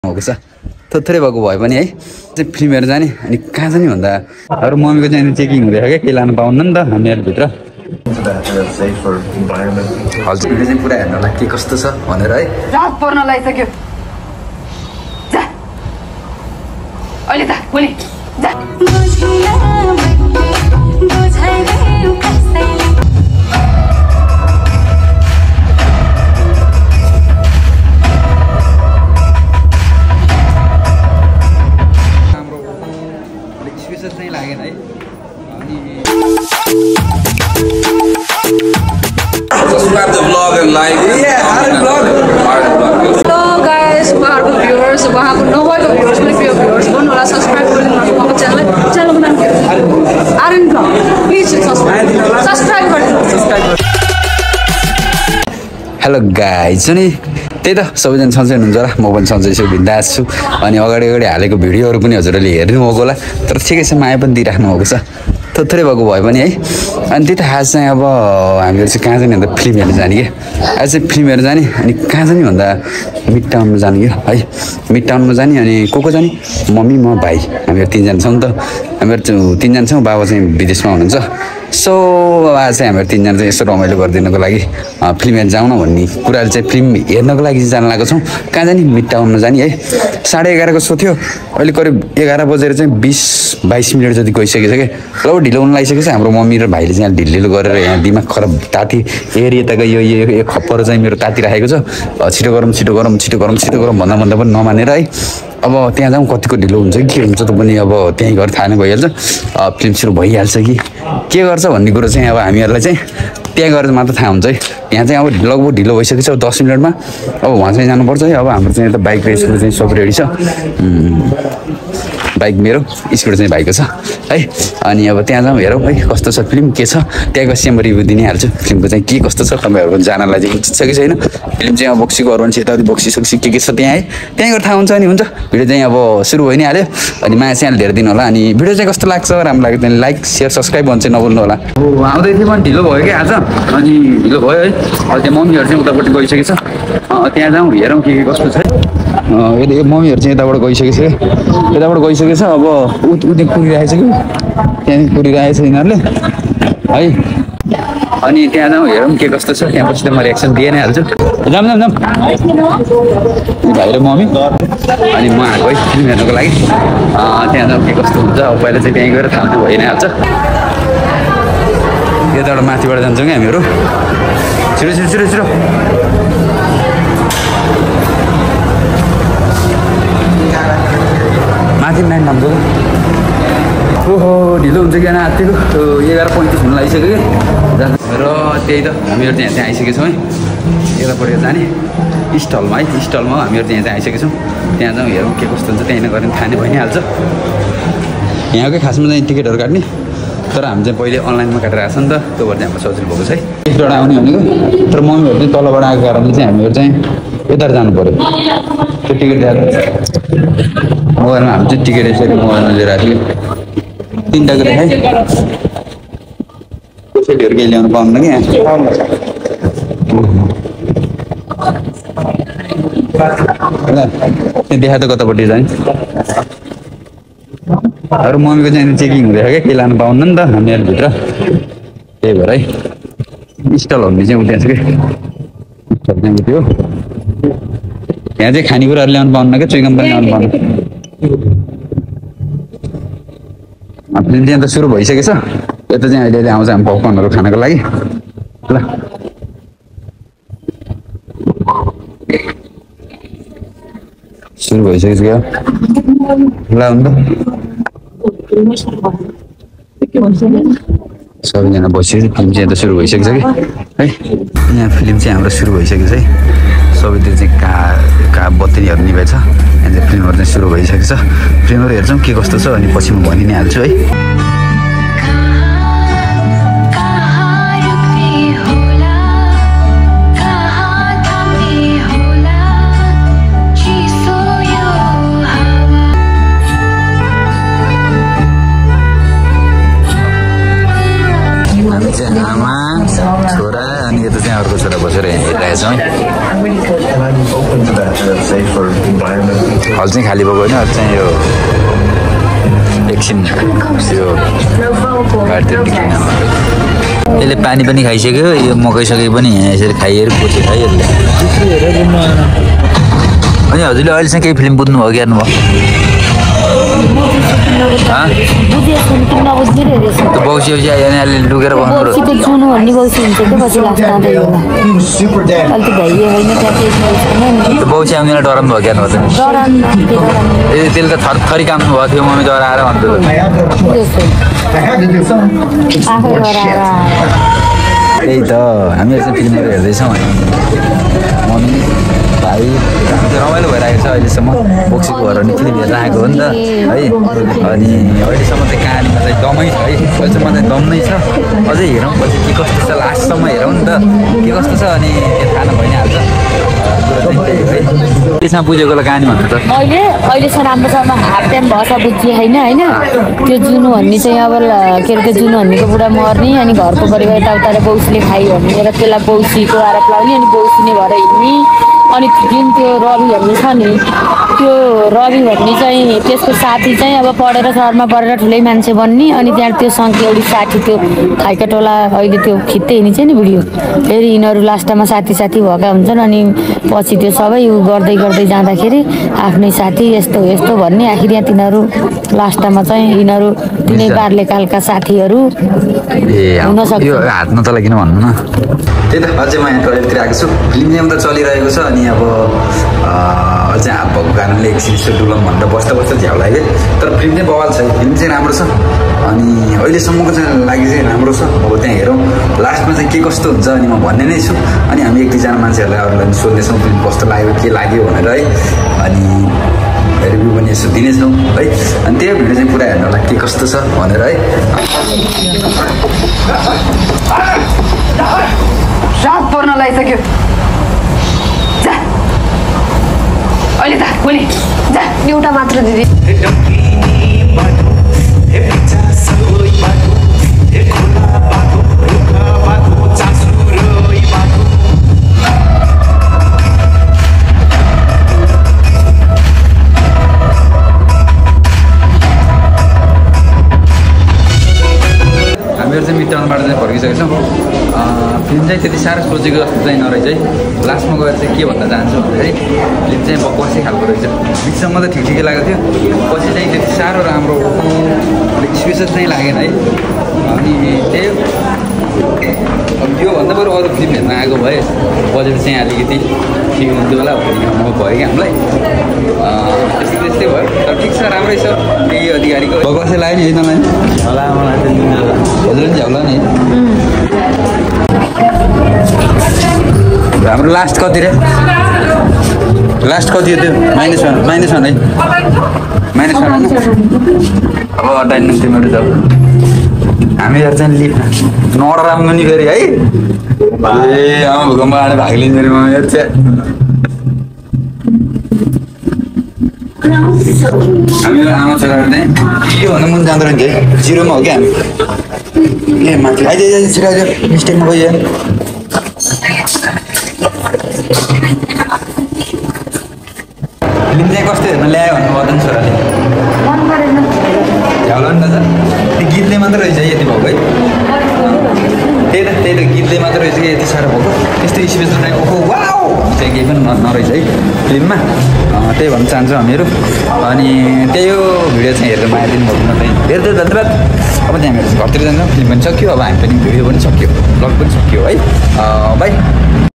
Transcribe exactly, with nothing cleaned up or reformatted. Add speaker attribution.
Speaker 1: भएको छ थोरै भएको भए पनि है चाहिँ फिल्म हेर्न जाने अनि कहाँ जाने भन्दा अरू मम्मीको चाहिँ चेकिङ हुँदैछ क्या केही लानु पाउन्न नि त हामीहरूभित्र हजुर चाहिँ पुरा हेर्नलाई के कस्तो छ भनेर है
Speaker 2: रात पर्न लागिसक्यो अहिले त भोलि
Speaker 3: Subscribe the vlog and like.
Speaker 1: Yeah, Harun vlog.
Speaker 3: Harun vlog.
Speaker 2: Hello guys, उहाँहरुको viewers, उहाँको नभएको viewers पनि प्रिय viewers गर्नु होला सब्स्क्राइब गरिदिनुहोस् उहाँको च्यानललाई च्यानलको नाम के हो Aryan vlog please subscribe subscribe गरिदिनुहोस्
Speaker 1: हेलो गाइज अनि त्यही त सबैजना सन्चै हुनुहुन्छ होला म पनि सन्चै छु बिन्दास छु अनि अगाडि अगाडि हालेको भिडियोहरू पनि हजुरहरूले हेर्नु भएको होला तर ठिकै छ माया पनि दिइराख्नु भएको छ थोरै भएको भए पनि है अनि त्यही त आज चाहिँ अब हामीहरू चाहिँ कहाँ जाने भन्दा फिल्म हेर्न जाने क्या आज चाहिँ फिल्म हेर्न जाने अनि कहाँ जाने भन्दा मिड टाउनमा जाने क्या है मिड टाउनमा जाने अनि को को जाने मम्मी म भाइ हामीहरू तिनजना छौँ नि त हामीहरू तिनजना छौँ बाबा चाहिँ विदेशमा हुनुहुन्छ सो आज चाहिँ हामीहरू तिनजना चाहिँ यसो रमाइलो गरिदिनको लागि फिल्म हेर्न जाउँ न भन्ने कुराले चाहिँ फिल्म हेर्नको लागि चाहिँ जान लागेको छौँ कहाँ जाने मिड टाउनमा जाने है साढे एघारको सो थियो अहिले करिब एघार बजेर चाहिँ बिस बाइस मिनट जति गइसकेको छ क्या ल ढिलो हुन लागिसकेको छ हाम्रो मम्मी र भाइले चाहिँ यहाँ ढिलो गरेर यहाँ दिमाग खराब ताती हेर यताको यो यो खप्पर चाहिँ मेरो ताती राखेको छ छिटो गरौँ छिटो गरौँ छिटो गरौँ छिटो गरौँ भन्दा भन्दा पनि नमानेर है अब त्यहाँ जाउँ कतिको ढिलो हुन्छ कि के हुन्छ त पनि अब त्यहीँ गएर थाहा नै भइहाल्छ फिल्म सुरु भइहाल्छ कि के गर्छ भन्ने कुरो चाहिँ अब हामीहरूलाई चाहिँ त्यहाँ गएर मात्र थाहा हुन्छ है यहाँ चाहिँ अब लगभग ढिलो भइसकेको छ दस मिनटमा अब उहाँ चाहिँ जानुपर्छ है अब हाम्रो चाहिँ यता बाइक रेसको चाहिँ सब रेडी छ बाइक मेरो स्पिड चाहिँ भाइको छ है अनि अब त्यहाँ जाउँ हेरौँ है कस्तो छ फिल्म के छ त्यहाँ गएपछि म रिभ्यू दिनै हाल्छु फिल्मको चाहिँ के कस्तो छ तपाईँहरूको जानलाई चाहिँ उचित छ कि छैन फिल्म चाहिँ अब बक्सीको अरू मान्छे यताउति बक्सी सक्सी के के छ त्यहाँ है त्यहीँ गएर थाहा हुन्छ अनि हुन्छ भिडियो चाहिँ अब सुरु भइ नै हाल्यो अनि माया च्यानल धेरै दिनु होला अनि भिडियो चाहिँ कस्तो लाग्छ राम्रो लाग्यो त्यहाँदेखि लाइक सेयर सब्सक्राइब भन्छ चाहिँ नबोल्नु होला हो आउँदै थियो पनि ढिलो भयो क्या आज अनि ढिलो भयो है अहिले त्यहाँ मम्मीहरू चाहिँ उतापट्टि गइसकेको छ त्यहाँ जाउँ हेरौँ के के कस्तो छ यो मम्मीहरू चाहिँ यताबाट गइसकेको छ यताबाट गइसकेको छ अब उ उति पुगिरहेको छ कि त्यहाँदेखि पुगिरहेको छ यिनीहरूले है अनि त्यहाँ जाउँ हेरौँ के कस्तो छ त्यहाँ पछि त म रिएक्सन दिए नै हाल्छु जाऊँ जाऊँ जाऊँ भाइ र मम्मी अनि म आएको है फिल्म हेर्नुको लागि त्यहाँ जाउँ के कस्तो हुन्छ अब पहिला चाहिँ त्यहीँ गएर थाहा भइ नै हाल्छ यताबाट माथिबाट जान्छौँ कि हामीहरू छिटो छिटो छिटो छिटो माथि नाइन नाम्छौ ओहो ढिलो हुन्छ कि आँटेको एघार पैँतिस हुन लागिसक्यो कि र त्यही त हामीहरू चाहिँ यहाँ आइसकेको छौँ है यतापट्टि जाने स्टलमा है स्टलमा हामीहरू चाहिँ यहाँ आइसकेको छौँ त्यहाँ जाउँ हेरौँ के कस्तो हुन्छ त्यहीँ गऱ्यो भने खाने भइ नै हाल्छ यहाँकै खासमा चाहिँ टिकटहरू काट्ने तर हामी चाहिँ पहिले अनलाइनमा काटेर आएको छ नि त त्यो भएर चाहिँ हाम्रो सजिलो भएको छ है एकबाट आउने भनेको तर मम्मीहरू चाहिँ तलबाट आएको कारणले चाहिँ हामीहरू चाहिँ यता जानु पऱ्यो त्यो टिकट ल्याएर मोबाइलमा हामी चाहिँ टिकट यसरी मोबाइलमा लिएर आएको थियो तिनवटाको देखाएँ सेटहरू केही ल्याउनु पाउनु कि यहाँ त्यहाँ देखा त कतापट्टि जाने अरू मम्मीको चाहिँ चेकिङ हुँदैछ क्या केही लानु पाउन्न नि त हामीहरूभित्र त्यही भएर है स्टल भन्ने चाहिँ उठ्याएको छ कि स्टल चाहिँ उठ्यो यहाँ चाहिँ खानेकुराहरू ल्याउनु पाउन्न क्या चुइगम पनि ल्याउनु पाउनु फिल्म चाहिँ त सुरु भइसकेको छ यता चाहिँ अहिले अहिले आउँछ हामी पपकर्नहरू खानको लागि ल सुरु भइसकेको छ क्या ल हुन्छ सबैजना बसिसकेको फिल्म चाहिँ यता सुरु भइसकेको छ कि है यहाँ फिल्म चाहिँ हाम्रो सुरु भइसकेको छ है सबैतिर चाहिँ का का बत्तीहरू निभाइ छ यहाँ चाहिँ फिल्महरू चाहिँ सुरु भइसकेको छ फिल्महरू हेर्छौँ के कस्तो छ अनि पछि म भनि नै हाल्छु है आमा छोरा अनि यता चाहिँ अर्को छोरा बसेर यहाँ हेरिरहेछौँ हल चाहिँ खाली भएको होइन अरू चाहिँ यो एकछिन यो गाडीतिर निक्लिन यसले पानी पनि खाइसक्यो यो मकै सके पनि यहाँ यसरी खाइएर पोछे खाइ यसले अनि हजुरले अहिलेसम्म केही फिल्म बुझ्नु भयो कि हेर्नुभयो बौसी औसी यहाँले लुकेर भन्नु बौसी आउँदैन डराउनु भयो क्या ए त्यसले त थर थरी काम्नु भएको थियो मम्मी डराएर भन्थ्यो त्यही त हामीहरू चाहिँ फिल्महरू हेर्दैछौँ अनि मम्मी भाइ रमाइलो भइरहेको छ अहिलेसम्म बोक्सीको घर अनि फिल्म हेरेर आएको हो नि त है अनि अहिलेसम्म चाहिँ कहानीमा चाहिँ दमै छ है अहिलेसम्म चाहिँ दम नै छ अझै हेरौँ पछि के कस्तो छ लास्टसम्म हेरौँ नि त के कस्तो छ अनि त्यो थाहा भइहाल्छ त्यसमा बुझेकोलाई कहानी भन्नु त
Speaker 4: मैले अहिलेसम्म राम्रोसँग हाफ टाइम भएछ बुझेँ होइन होइन त्यो जुनु भन्ने चाहिँ अब के अरे त्यो जुनु भन्नेको बुढा मर्ने अनि घरको परिवार यताउता बौसीले खाइ भनेर त्यसलाई बौसीको आरोप लाउने अनि बौसी नै भएर हिँड्ने अनि जुन त्यो रवि भन्ने छ नि त्यो रवि भन्ने चाहिँ त्यसको साथी चाहिँ अब पढेर सहरमा पढेर ठुलै मान्छे बन्ने अनि त्यहाँ त्यो सँगै एउटी साथी त्यो खाइका टोला अहिले त्यो खिच्दै हिँड्छ नि भिडियो फेरि यिनीहरू लास्टमा साथी साथी भएका हुन्छन् अनि पछि त्यो सबै उ गर्दै गर्दै जाँदाखेरि आफ्नै साथी यस्तो यस्तो भन्ने आखिर यहाँ तिनीहरू लास्टमा चाहिँ यिनीहरू तिनै बाल्यकालका साथीहरू हुन सक्छ
Speaker 1: हात नचला किन भन्नु न त्यही त अझै म यहाँ टोइलेटतिर आएको छु फिल्म चाहिँ त चलिरहेको छ अनि अब अझै हात भएको कारणले एकछिन सेडुलम भनेर बस्दा बस्दा झ्याउ लाग्यो तर फिल्म चाहिँ बवाल छ फिल्म चाहिँ राम्रो छ अनि अहिलेसम्मको चाहिँ लागि चाहिँ राम्रो छ अब त्यहाँ हेरौँ लास्टमा चाहिँ के कस्तो हुन्छ अनि म भन्ने नै छु अनि हामी एक दुईजना मान्छेहरूलाई अरूलाई सोध्नेछौँ फिल्म कस्तो लाग्यो के लाग्यो भनेर है अनि रिभ्यू पनि यसो दिनेछौँ है अनि त्यही भिडियो चाहिँ पुरा हेर्नु होला के कस्तो छ भनेर है
Speaker 2: रात पर्न लागिसक्यो जा अहिले त भोलि जा एउटा मात्र दिदी
Speaker 1: हामीहरू चाहिँ मिटाउनबाट चाहिँ फर्किसकेको छौँ फिल्म चाहिँ त्यति साह्रो सोचेको जस्तो चाहिँ नरहेछ है लास्टमा गएर चाहिँ के भन्न चाहन्छु भने चाहिँ फिल्म चाहिँ बकवासै खालको रहेछ बिचसम्म त ठिक ठिकै लागेको थियो पछि चाहिँ त्यति साह्रो राम्रो स्पेसल चाहिँ लागेन है अनि त्यही अब त्योभन्दा बरु अरू फिल्म हेर्न आएको भए बजेट चाहिँ अलिकति ठिक हुन्थ्यो होला भन्ने भयो कि हामीलाई त्यस्तै त्यस्तै भयो तर ठिक छ राम्रै छ केही अधिकारीको बकवासै लाग्यो नि है नलाइ होला मलाई हजुर पनि झ्याउला नि हाम्रो लास्ट कति रे लास्ट कति हो त्यो माइनस वान माइनस वान है माइनस वान अब हटाइनु तिमीहरू त हामीहरू चाहिँ लिप नराम्रो नि फेरि है ए आमा भूकम्प आएर भाग लिन्छ फेरि मम्मीहरू चाहिँ हामीहरू आमा छोराहरू चाहिँ के भन्नु मुन जाँदैन कि है जिरोमा हो क्या हामी ए माथि आइज आइज छिटो आइज मिस्टेकमा गइयो फिल्म चाहिँ कस्तो हेर्न ल्यायो भन्नु पर्दैन छोराले झ्याउला नि त त्यो गीतले मात्र रहेछ है यति भएको है त्यही त त्यही त गीतले मात्र रहेछ कि यति साह्रो भएको त्यस्तो स्पेसल चाहिँ ओहो वाउ चाहिँ केही पनि नरहेछ है फिल्ममा त्यही भन्न चाहन्छौँ हामीहरू अनि त्यही हो भिडियो चाहिँ हेरेर माया दिनु भएको चाहिँ धेरै धेरै धन्यवाद अब चाहिँ हामीहरू घरतिर जान्छौँ फिल्म पनि सक्यो अब हामी पनि भिडियो पनि सक्यो ब्लग पनि सक्यो है बाई